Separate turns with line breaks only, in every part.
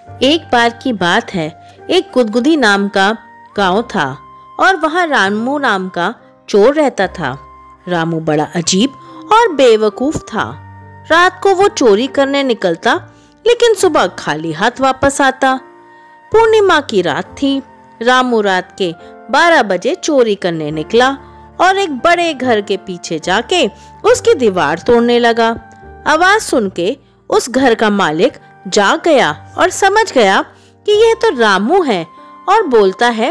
एक बार की बात है, एक गुदगुदी नाम का गांव था और वहां रामू नाम का चोर रहता था। रामू बड़ा अजीब और बेवकूफ था। रात को वो चोरी करने निकलता, लेकिन सुबह खाली हाथ वापस आता। पूर्णिमा की रात थी। रामू रात के 12 बजे चोरी करने निकला और एक बड़े घर के पीछे जाके उसकी दीवार तोड़ने लगा। आवाज सुन के उस घर का मालिक जाग गया और समझ गया कि यह तो रामू है और बोलता है,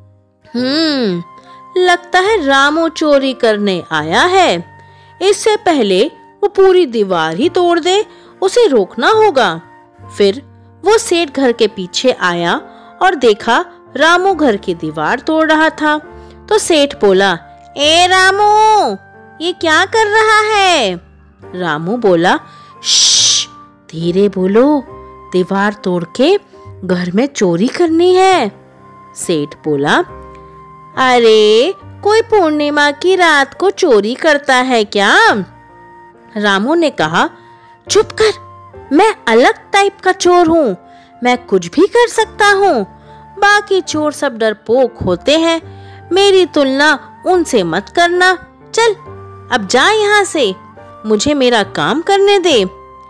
लगता है रामू चोरी करने आया है। इससे पहले वो पूरी दीवार ही तोड़ दे, उसे रोकना होगा। फिर वो सेठ घर के पीछे आया और देखा रामू घर की दीवार तोड़ रहा था। तो सेठ बोला, ए रामू, ये क्या कर रहा है? रामू बोला, श्श, धीरे बोलो, दीवार तोड़ के घर में चोरी करनी है। सेठ बोला, अरे कोई पूर्णिमा की रात को चोरी करता है क्या? रामू ने कहा, चुप कर, मैं अलग टाइप का चोर हूँ, मैं कुछ भी कर सकता हूँ। बाकी चोर सब डरपोक होते हैं, मेरी तुलना उनसे मत करना। चल अब जा यहाँ से, मुझे मेरा काम करने दे।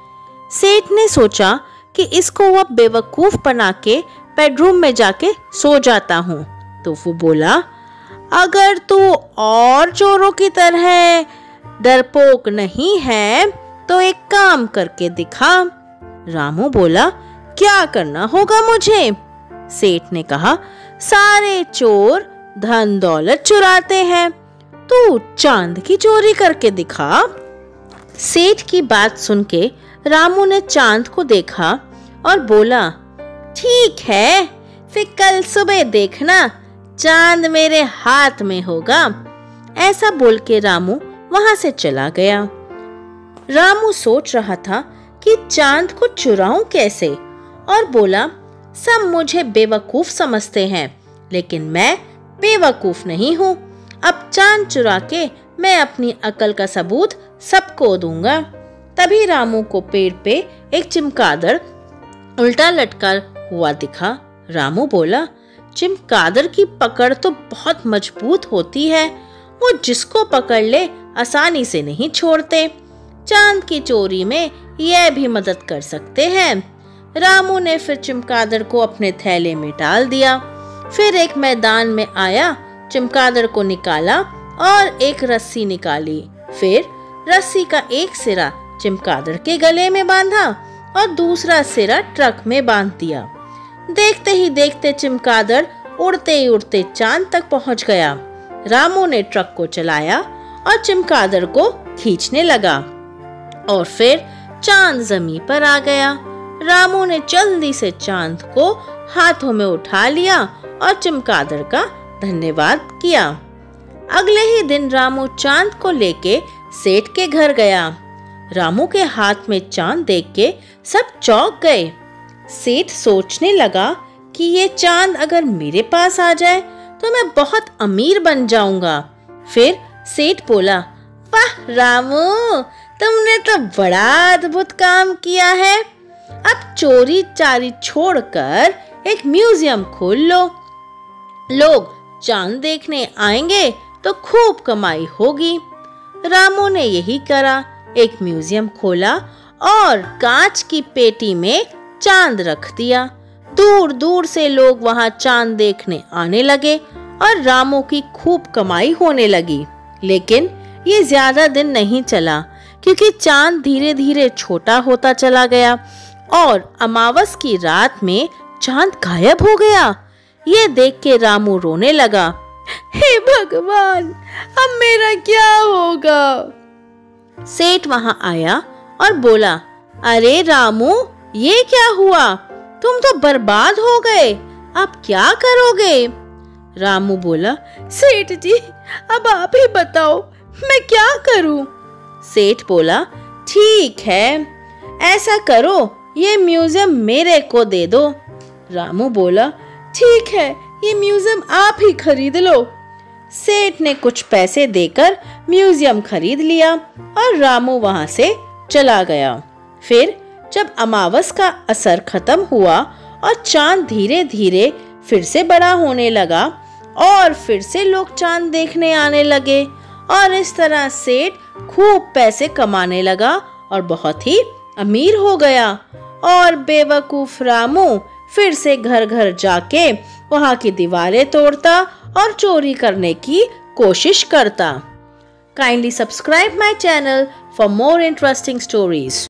सेठ ने सोचा कि इसको वह बेवकूफ बना के बेडरूम में जाके सो जाता हूँ। तो वो बोला, अगर तू और चोरों की तरह डरपोक नहीं है तो एक काम करके दिखा। रामू बोला, क्या करना होगा मुझे? सेठ ने कहा, सारे चोर धन दौलत चुराते हैं, तू चांद की चोरी करके दिखा। सेठ की बात सुन के रामू ने चांद को देखा और बोला, ठीक है, फिर कल सुबह देखना, चांद मेरे हाथ में होगा। ऐसा बोल के रामू वहां से चला गया। रामू सोच रहा था कि चांद को चुराऊं कैसे, और बोला, सब मुझे बेवकूफ समझते हैं, लेकिन मैं बेवकूफ नहीं हूँ। अब चांद चुरा के मैं अपनी अकल का सबूत सबको दूंगा। तभी रामू को पेड़ पे एक चमगादड़ उल्टा लटका हुआ दिखा। रामू बोला, चमगादड़ की पकड़ तो बहुत मजबूत होती है, वो जिसको पकड़ ले आसानी से नहीं छोड़ते। चांद की चोरी में यह भी मदद कर सकते हैं। रामू ने फिर चमगादड़ को अपने थैले में डाल दिया। फिर एक मैदान में आया, चमगादड़ को निकाला और एक रस्सी निकाली। फिर रस्सी का एक सिरा चमगादड़ के गले में बांधा और दूसरा सिरा ट्रक में बांध दिया। देखते ही देखते चमगादड़ उड़ते उड़ते चांद तक पहुंच गया। रामू ने ट्रक को चलाया और चमगादड़ को खींचने लगा और फिर चांद जमीन पर आ गया। रामू ने जल्दी से चांद को हाथों में उठा लिया और चमगादड़ का धन्यवाद किया। अगले ही दिन रामू चांद को लेके सेठ के घर गया। रामू के हाथ में चांद देख के सब चौंक गए। सेठ सोचने लगा कि ये चांद अगर मेरे पास आ जाए तो मैं बहुत अमीर बन जाऊंगा। फिर सेठ बोला, वाह रामू, तुमने तो बड़ा अद्भुत काम किया है। अब चोरी चारी छोड़कर एक म्यूजियम खोल लो, लोग चांद देखने आएंगे तो खूब कमाई होगी। रामू ने यही करा, एक म्यूजियम खोला और कांच की पेटी में चांद रख दिया। दूर दूर से लोग वहां चांद देखने आने लगे और रामू की खूब कमाई होने लगी। लेकिन ये ज्यादा दिन नहीं चला, क्योंकि चांद धीरे धीरे छोटा होता चला गया और अमावस की रात में चांद गायब हो गया। ये देख के रामू रोने लगा, हे भगवान, अब मेरा क्या होगा? सेठ वहां आया और बोला, अरे रामू, ये क्या हुआ? तुम तो बर्बाद हो गए, अब क्या करोगे? रामू बोला, सेठ जी, अब आप ही बताओ, मैं क्या करूं? सेठ बोला, ठीक है, ऐसा करो, ये म्यूजियम मेरे को दे दो। रामू बोला, ठीक है, ये म्यूजियम आप ही खरीद लो। सेठ ने कुछ पैसे देकर म्यूजियम खरीद लिया और रामू वहां से चला गया। फिर जब अमावस का असर खत्म हुआ और चांद धीरे धीरे फिर से बड़ा होने लगा और फिर से लोग चांद देखने आने लगे और इस तरह सेठ खूब पैसे कमाने लगा और बहुत ही अमीर हो गया। और बेवकूफ रामू फिर से घर घर जाके वहां की दीवारें तोड़ता और चोरी करने की कोशिश करता। Kindly subscribe my channel for more interesting stories.